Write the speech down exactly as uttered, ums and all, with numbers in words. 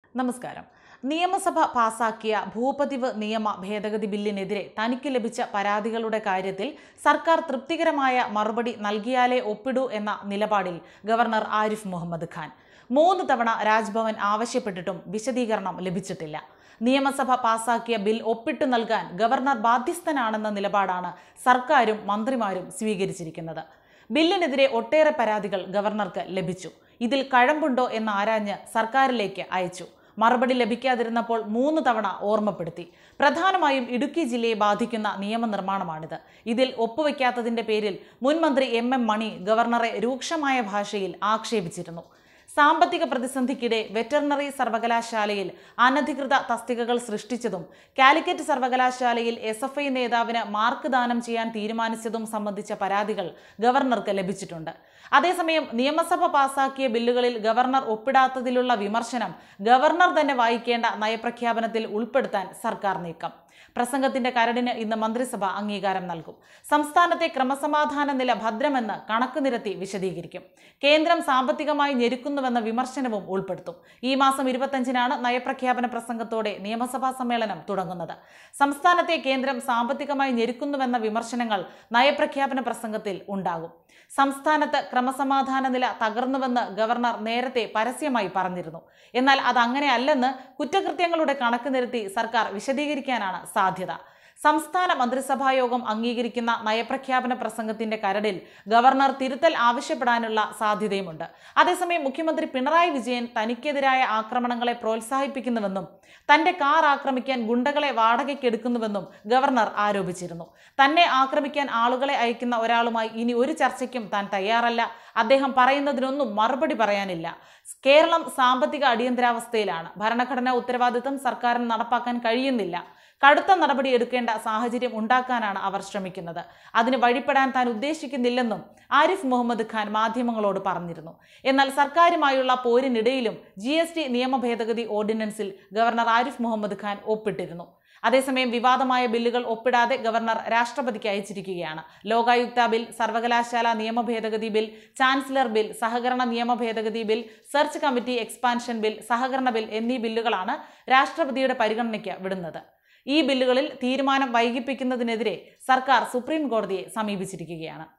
നമസ്കാരം. നിയമസഭ പാസാക്കിയ ഭൂപതിവ് നിയമ ഭേദഗതി ബില്ലിനെതിരെ തനിക്ക് ലഭിച്ച പരാതികളുടെ കാര്യത്തിൽ സർക്കാർ തൃപ്തികരമായ മറുപടി നൽകിയാലേ ഒപ്പിടൂ എന്ന നിലപാടിൽ ഗവർണർ ആരിഫ് മുഹമ്മദ് ഖാൻ. മൂന്ന് തവണ രാജ്ഭവൻ ആവശ്യപ്പെട്ടിട്ടും വിശദീകരണം ലഭിച്ചിട്ടില്ല. നിയമസഭ പാസാക്കിയ ബിൽ ഒപ്പിട്ടു നൽകാൻ ഗവർണർ ബാധ്യസ്ഥനാണെന്ന നിലപാടാണ് സർക്കാരും മന്ത്രിമാരും സ്വീകരിച്ചിരിക്കുന്നത്. ബില്ലിനെതിരെ ഒട്ടേറെ പരാതികൾ ഗവർണർക്ക് ലഭിച്ചു. ഇതിൽ കഴമ്പുണ്ടോ എന്ന് ആരാഞ്ഞ് സർക്കാരിലേക്ക് അയച്ചു. മറുപടി ലഭിക്കാതിരുന്നപ്പോൾ മൂന്ന് തവണ ഓർമ്മപ്പെടുത്തി. പ്രധാനമായും ഇടുക്കി ജില്ലയെ ബാധിക്കുന്ന നിയമനിർമ്മാണമാണിത്. ഇതിൽ ഒപ്പുവെക്കാത്തതിന്റെ പേരിൽ മുൻ മന്ത്രി എം എം മണി ഗവർണറെ രൂക്ഷമായ ഭാഷയിൽ ആക്ഷേപിച്ചിരുന്നു. സാമ്പത്തിക പ്രതിസന്ധിക്കിടെ വെറ്ററിനറി സർവകലാശാലയിൽ അനധികൃത തസ്തികകൾ സൃഷ്ടിച്ചതും കാലിക്കറ്റ് സർവകലാശാലയിൽ എസ് എഫ് ഐ നേതാവിന് മാർക്ക് ദാനം ചെയ്യാൻ തീരുമാനിച്ചതും സംബന്ധിച്ച പരാതികൾ ഗവർണർക്ക് ലഭിച്ചിട്ടുണ്ട്. അതേസമയം നിയമസഭ പാസാക്കിയ ബില്ലുകളിൽ ഗവർണർ ഒപ്പിടാത്തതിലുള്ള വിമർശനം ഗവർണർ തന്നെ വായിക്കേണ്ട നയപ്രഖ്യാപനത്തിൽ ഉൾപ്പെടുത്താൻ സർക്കാർ നീക്കം. പ്രസംഗത്തിന്റെ കരടിന് ഇന്ന് മന്ത്രിസഭ അംഗീകാരം നൽകും. സംസ്ഥാനത്തെ ക്രമസമാധാന നില ഭദ്രമെന്ന് കണക്ക് നിരത്തി വിശദീകരിക്കും. കേന്ദ്രം സാമ്പത്തികമായി ഞെരുക്കുന്നുവെന്ന വിമർശനവും ഉൾപ്പെടുത്തും. ഈ മാസം ഇരുപത്തഞ്ചിനാണ് നയപ്രഖ്യാപന പ്രസംഗത്തോടെ നിയമസഭാ സമ്മേളനം തുടങ്ങുന്നത്. സംസ്ഥാനത്തെ കേന്ദ്രം സാമ്പത്തികമായി ഞെരുക്കുന്നുവെന്ന വിമർശനങ്ങൾ നയപ്രഖ്യാപന പ്രസംഗത്തിൽ ഉണ്ടാകും. സംസ്ഥാനത്ത് ക്രമസമാധാന നില തകർന്നുവെന്ന് ഗവർണർ നേരത്തെ പരസ്യമായി പറഞ്ഞിരുന്നു. എന്നാൽ അതങ്ങനെയല്ലെന്ന് കുറ്റകൃത്യങ്ങളുടെ കണക്ക് നിരത്തി സർക്കാർ വിശദീകരിക്കാനാണ് സാധ്യത. സംസ്ഥാന മന്ത്രിസഭായോഗം അംഗീകരിക്കുന്ന നയപ്രഖ്യാപന പ്രസംഗത്തിന്റെ കരടിൽ ഗവർണർ തിരുത്തൽ ആവശ്യപ്പെടാനുള്ള സാധ്യതയുമുണ്ട്. അതേസമയം മുഖ്യമന്ത്രി പിണറായി വിജയൻ തനിക്കെതിരായ ആക്രമണങ്ങളെ പ്രോത്സാഹിപ്പിക്കുന്നുവെന്നും തന്റെ കാർ ആക്രമിക്കാൻ ഗുണ്ടകളെ വാടകയ്ക്കെടുക്കുന്നുവെന്നും ഗവർണർ ആരോപിച്ചിരുന്നു. തന്നെ ആക്രമിക്കാൻ ആളുകളെ അയക്കുന്ന ഒരാളുമായി ഇനി ഒരു ചർച്ചയ്ക്കും താൻ തയ്യാറല്ല. അദ്ദേഹം പറയുന്നതിനൊന്നും മറുപടി പറയാനില്ല. കേരളം സാമ്പത്തിക അടിയന്തരാവസ്ഥയിലാണ്. ഭരണഘടനാ ഉത്തരവാദിത്തം സർക്കാരിന് നടപ്പാക്കാൻ കഴിയുന്നില്ല. കടുത്ത നടപടി എടുക്കേണ്ട സാഹചര്യം ഉണ്ടാക്കാനാണ് അവർ ശ്രമിക്കുന്നത്. അതിന് വഴിപ്പെടാൻ താൻ ഉദ്ദേശിക്കുന്നില്ലെന്നും ആരിഫ് മുഹമ്മദ് ഖാൻ മാധ്യമങ്ങളോട് പറഞ്ഞിരുന്നു. എന്നാൽ സർക്കാരുമായുള്ള പോരിനിടയിലും ജി എസ് ടി നിയമ ഭേദഗതി ഓർഡിനൻസിൽ ഗവർണർ ആരിഫ് മുഹമ്മദ് ഖാൻ ഒപ്പിട്ടിരുന്നു. അതേസമയം വിവാദമായ ബില്ലുകൾ ഒപ്പിടാതെ ഗവർണർ രാഷ്ട്രപതിക്ക് അയച്ചിരിക്കുകയാണ്. ലോകായുക്ത ബിൽ, സർവകലാശാല നിയമ ഭേദഗതി ബിൽ, ചാൻസലർ ബിൽ, സഹകരണ നിയമ ഭേദഗതി bill, search committee expansion bill, സഹകരണ ബിൽ എന്നീ ബില്ലുകളാണ് രാഷ്ട്രപതിയുടെ പരിഗണനയ്ക്ക് വിടുന്നത്. ഈ ബില്ലുകളിൽ തീരുമാനം വൈകിപ്പിക്കുന്നതിനെതിരെ സർക്കാർ സുപ്രീം കോടതിയെ സമീപിച്ചിരിക്കുകയാണ്.